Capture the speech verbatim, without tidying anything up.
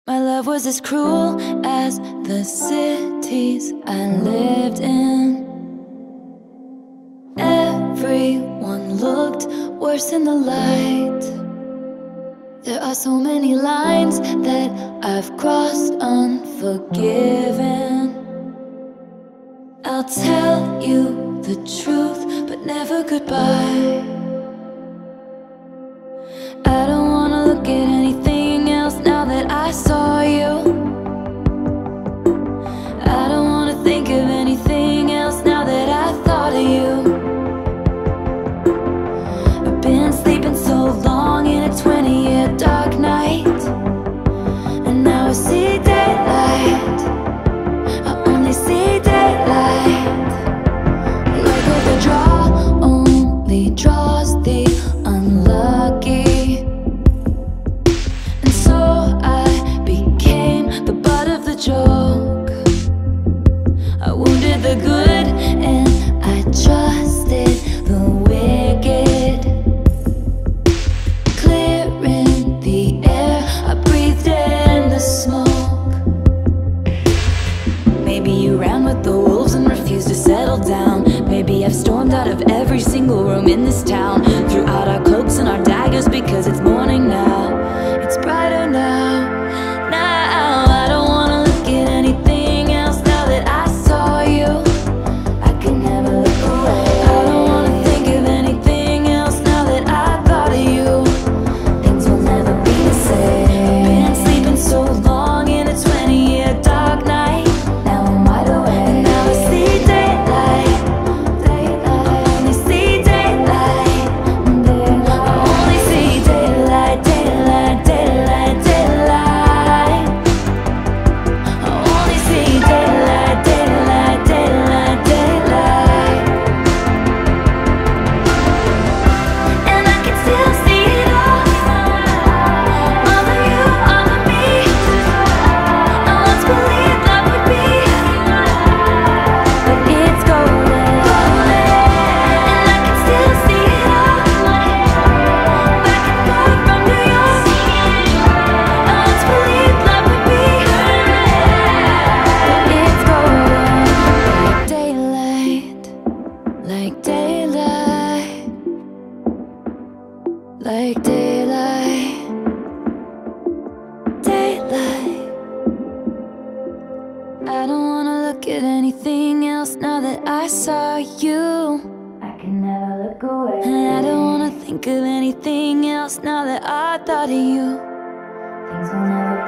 My love was as cruel as the cities I lived in. Everyone looked worse in the light. There are so many lines that I've crossed unforgiven. I'll tell you the truth, but never goodbye. I don't wanna look at anything else now that I saw you. I don't wanna think of anything else now that I thought of you. I've been sleeping so long in a twenty-year dark night, and now I see daylight. I only see daylight. Luck of the draw only draws the unlucky. Joke. I wounded the good and I trusted the wicked. Clearing the air, I breathed in the smoke. Maybe you ran with the wolves and refused to settle down. Maybe I've stormed out of every single room in this town, threw out our cloaks and our daggers because it's morning now. It's brighter now. Like daylight, like daylight, daylight. I don't wanna look at anything else now that I saw you. I can never look away. And I don't wanna think of anything else now that I thought of you. Things will never